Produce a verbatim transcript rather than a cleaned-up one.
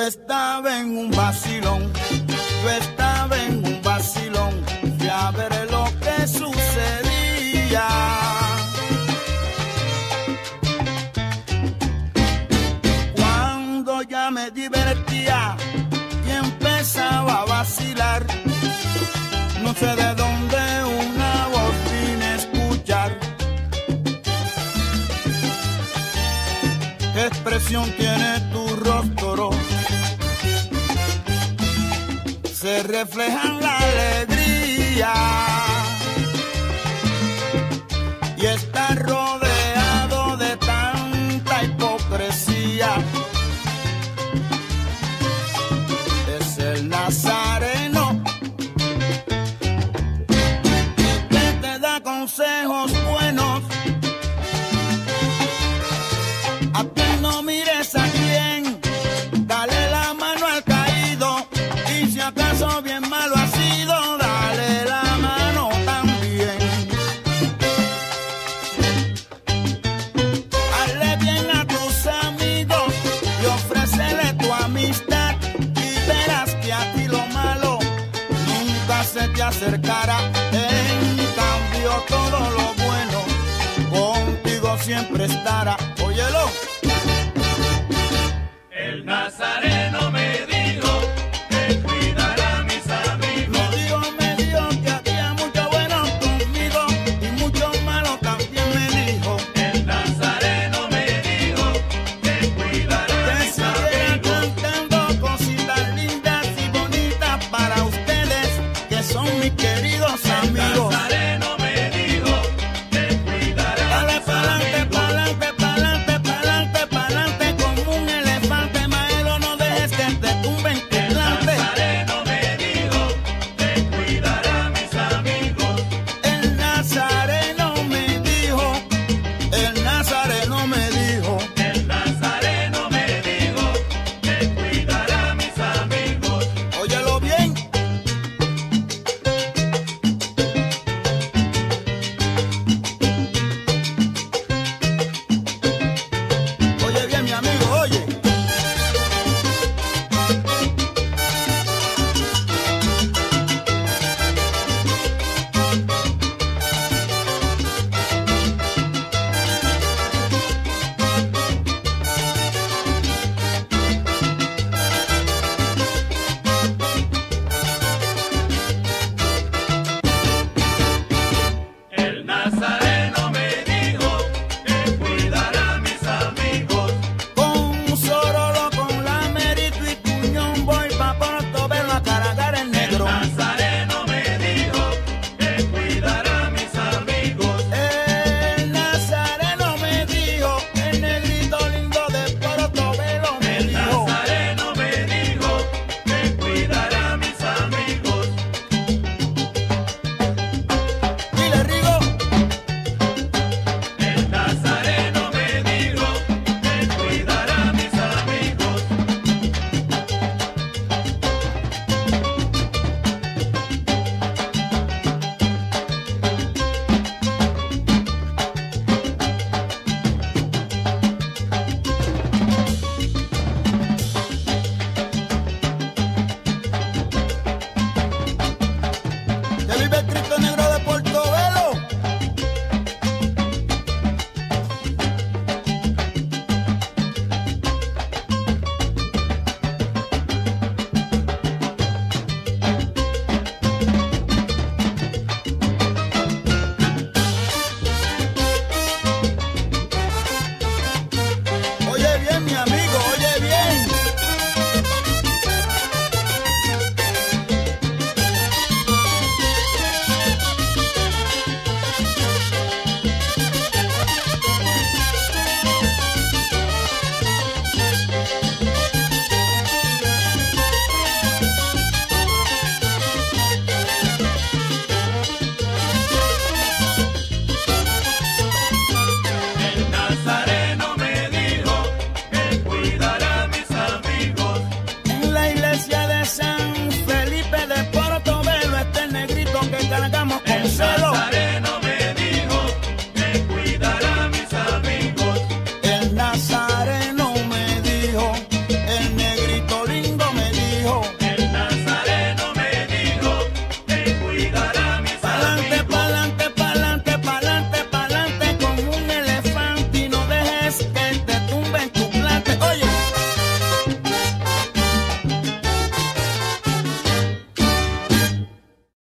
estaba en un vacilón, yo estaba en un vacilón, fui a ver lo que sucedía. Cuando ya me divertía y empezaba a vacilar, no sé de dónde una voz vine a escuchar. ¿Qué expresión tiene tu rostro? Se refleja en la alegría y está rodeado de tanta hipocresía. Es el Nazareno que te da consejos buenos. A ti no mires a quién, dale la mano al caído, y si acaso bien malo ha sido, dale la mano también. Hazle bien a tus amigos y ofrécele tu amistad, y verás que a ti lo malo nunca se te acercará. En cambio todo lo bueno contigo siempre estará. Óyelo.